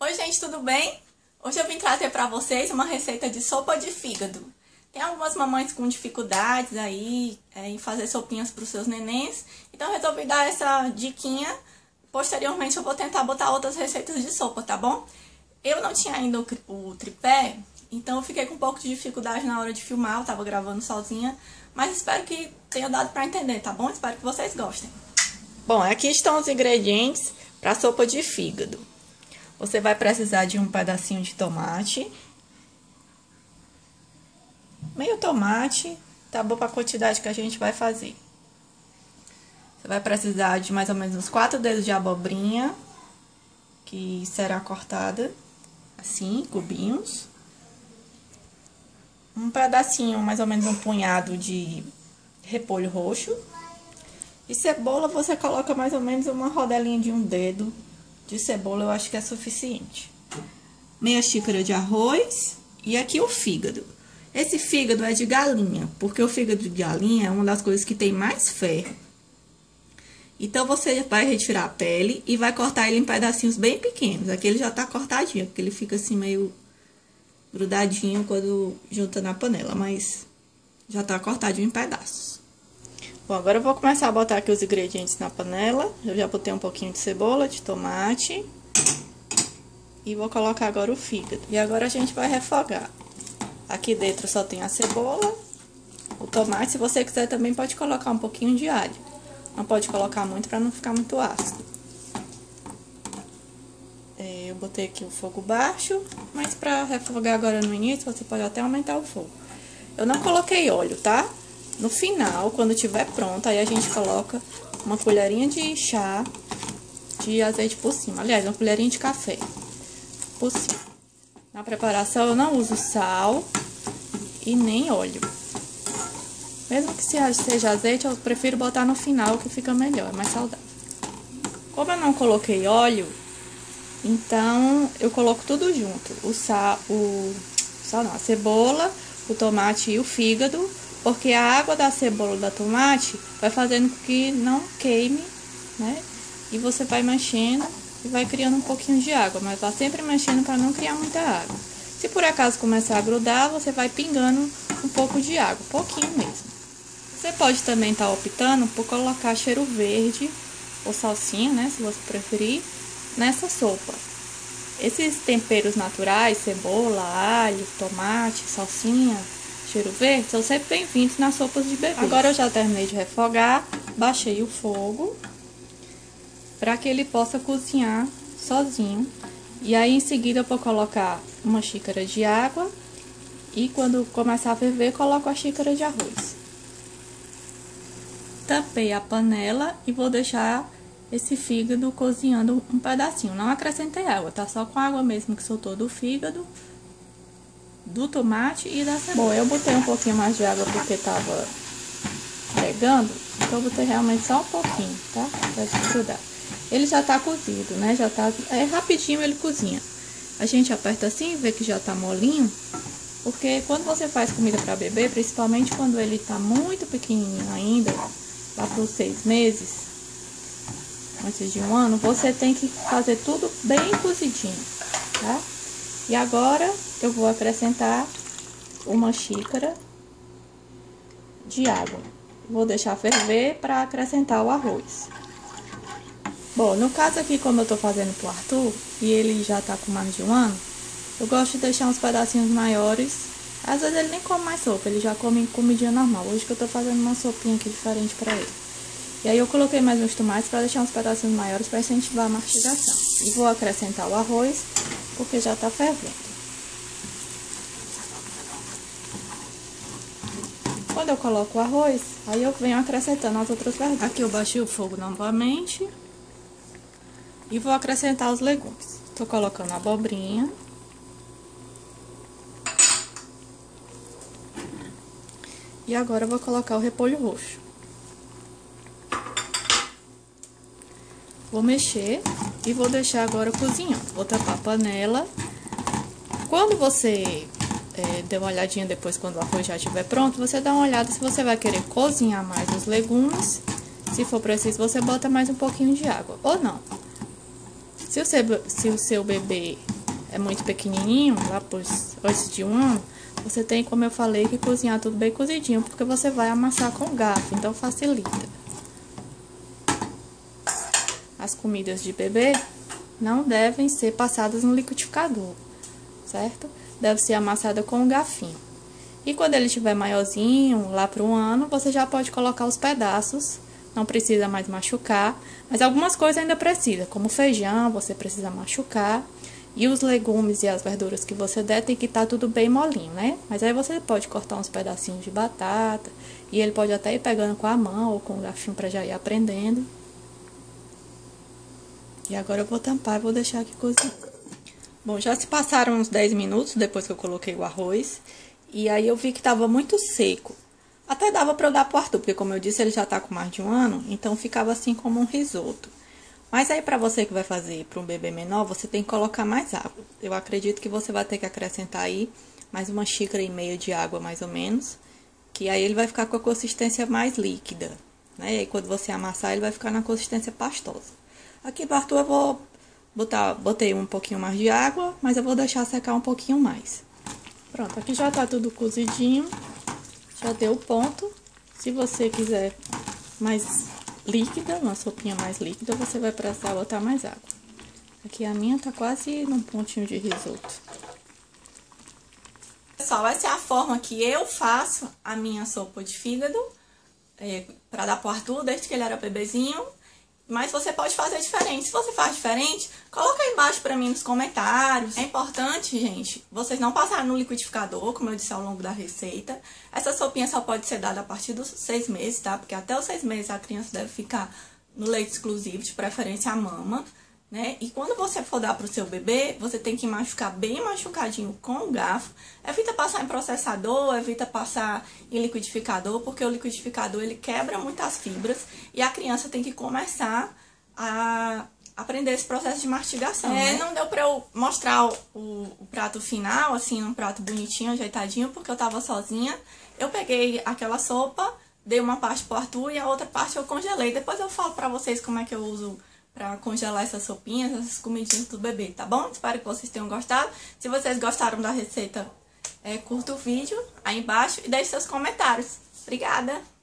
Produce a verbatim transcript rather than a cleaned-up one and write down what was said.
Oi gente, tudo bem? Hoje eu vim trazer pra vocês uma receita de sopa de fígado. Tem algumas mamães com dificuldades aí é, em fazer sopinhas para os seus nenéns, então eu resolvi dar essa diquinha. Posteriormente eu vou tentar botar outras receitas de sopa, tá bom? Eu não tinha ainda o, o tripé, então eu fiquei com um pouco de dificuldade na hora de filmar, eu tava gravando sozinha, mas espero que tenha dado pra entender, tá bom? Espero que vocês gostem. Bom, aqui estão os ingredientes para sopa de fígado. Você vai precisar de um pedacinho de tomate, meio tomate, tá bom para a quantidade que a gente vai fazer. Você vai precisar de mais ou menos uns quatro dedos de abobrinha, que será cortada assim, cubinhos. Um pedacinho, mais ou menos um punhado de repolho roxo. E cebola você coloca mais ou menos uma rodelinha de um dedo de cebola, eu acho que é suficiente. Meia xícara de arroz e aqui o fígado. Esse fígado é de galinha, porque o fígado de galinha é uma das coisas que tem mais ferro. Então, você vai retirar a pele e vai cortar ele em pedacinhos bem pequenos. Aqui ele já tá cortadinho, porque ele fica assim meio grudadinho quando junta na panela, mas já tá cortadinho em pedaços. Bom, agora eu vou começar a botar aqui os ingredientes na panela. Eu já botei um pouquinho de cebola, de tomate. E vou colocar agora o fígado. E agora a gente vai refogar. Aqui dentro só tem a cebola, o tomate. Se você quiser também pode colocar um pouquinho de alho. Não pode colocar muito para não ficar muito ácido. É, eu botei aqui o fogo baixo, mas para refogar agora no início, você pode até aumentar o fogo. Eu não coloquei óleo, tá? No final, quando tiver pronto, aí a gente coloca uma colherinha de chá de azeite por cima. Aliás, uma colherinha de café por cima. Na preparação, eu não uso sal e nem óleo. Mesmo que seja azeite, eu prefiro botar no final, que fica melhor, é mais saudável. Como eu não coloquei óleo, então eu coloco tudo junto. O sal, o sal não, a cebola, o tomate e o fígado. Porque a água da cebola e da tomate vai fazendo com que não queime, né? E você vai mexendo e vai criando um pouquinho de água, mas vai sempre mexendo para não criar muita água. Se por acaso começar a grudar, você vai pingando um pouco de água, pouquinho mesmo. Você pode também estar optando por colocar cheiro verde ou salsinha, né? Se você preferir, nessa sopa. Esses temperos naturais, cebola, alho, tomate, salsinha, cheiro verde, são sempre bem-vindos nas sopas de bebê. Agora eu já terminei de refogar, baixei o fogo para que ele possa cozinhar sozinho. E aí em seguida eu vou colocar uma xícara de água e quando começar a ferver, coloco a xícara de arroz. Tampei a panela e vou deixar esse fígado cozinhando um pedacinho. Não acrescentei água, tá? Só com a água mesmo que soltou do fígado, do tomate e da cebola. Bom, eu botei um pouquinho mais de água porque tava pegando, então eu botei realmente só um pouquinho, tá? Pra desgrudar. Ele já tá cozido, né? Já tá, é rapidinho ele cozinha. A gente aperta assim, vê que já tá molinho, porque quando você faz comida pra bebê, principalmente quando ele tá muito pequenininho ainda, lá pros seis meses, antes de um ano, você tem que fazer tudo bem cozidinho, tá? E agora eu vou acrescentar uma xícara de água. Vou deixar ferver para acrescentar o arroz. Bom, no caso aqui, como eu tô fazendo pro Arthur, e ele já tá com mais de um ano, eu gosto de deixar uns pedacinhos maiores. Às vezes ele nem come mais sopa, ele já come comidinha normal. Hoje que eu tô fazendo uma sopinha aqui diferente pra ele. E aí eu coloquei mais uns tomates para deixar uns pedacinhos maiores para incentivar a mastigação. E vou acrescentar o arroz, porque já tá fervendo. Quando eu coloco o arroz, aí eu venho acrescentando as outras verduras. Aqui eu baixei o fogo novamente e vou acrescentar os legumes. Tô colocando a abobrinha. E agora eu vou colocar o repolho roxo. Vou mexer e vou deixar agora cozinhando. Vou tapar a panela. Quando você é, der uma olhadinha depois, quando o arroz já estiver pronto, você dá uma olhada se você vai querer cozinhar mais os legumes. Se for preciso, você bota mais um pouquinho de água, ou não. Se o seu, se o seu bebê é muito pequenininho, lá por antes de um ano, você tem, como eu falei, que cozinhar tudo bem cozidinho, porque você vai amassar com garfo, então facilita. As comidas de bebê não devem ser passadas no liquidificador, certo? Deve ser amassada com um garfinho. E quando ele estiver maiorzinho, lá para um ano, você já pode colocar os pedaços, não precisa mais machucar, mas algumas coisas ainda precisa, como feijão, você precisa machucar. E os legumes e as verduras que você der tem que estar tudo bem molinho, né? Mas aí você pode cortar uns pedacinhos de batata e ele pode até ir pegando com a mão ou com o garfinho para já ir aprendendo. E agora eu vou tampar e vou deixar aqui cozinhar. Bom, já se passaram uns dez minutos depois que eu coloquei o arroz. E aí eu vi que tava muito seco. Até dava para eu dar pro Arthur, porque como eu disse, ele já tá com mais de um ano, então ficava assim como um risoto. Mas aí, pra você que vai fazer para um bebê menor, você tem que colocar mais água. Eu acredito que você vai ter que acrescentar aí mais uma xícara e meia de água, mais ou menos. Que aí ele vai ficar com a consistência mais líquida, né? E aí, quando você amassar, ele vai ficar na consistência pastosa. Aqui do Arthur eu vou botar, botei um pouquinho mais de água, mas eu vou deixar secar um pouquinho mais. Pronto, aqui já tá tudo cozidinho. Já deu ponto. Se você quiser mais líquida, uma sopinha mais líquida, você vai precisar botar mais água. Aqui a minha tá quase num pontinho de risoto. Pessoal, essa é a forma que eu faço a minha sopa de fígado, é, pra dar pro Arthur, desde que ele era bebezinho. Mas você pode fazer diferente. Se você faz diferente, coloca aí embaixo pra mim nos comentários. É importante, gente, vocês não passarem no liquidificador, como eu disse ao longo da receita. Essa sopinha só pode ser dada a partir dos seis meses, tá? Porque até os seis meses a criança deve ficar no leite exclusivo, de preferência a mama, né? E quando você for dar pro seu bebê, você tem que machucar bem machucadinho com o garfo. Evita passar em processador, evita passar em liquidificador, porque o liquidificador ele quebra muitas fibras e a criança tem que começar a aprender esse processo de mastigação, é, né? Não deu pra eu mostrar o, o, o prato final, assim, um prato bonitinho, ajeitadinho, porque eu tava sozinha. Eu peguei aquela sopa, dei uma parte pro Arthur e a outra parte eu congelei. Depois eu falo pra vocês como é que eu uso pra congelar essas sopinhas, essas comidinhas do bebê, tá bom? Espero que vocês tenham gostado. Se vocês gostaram da receita, é, curta o vídeo aí embaixo e deixe seus comentários. Obrigada!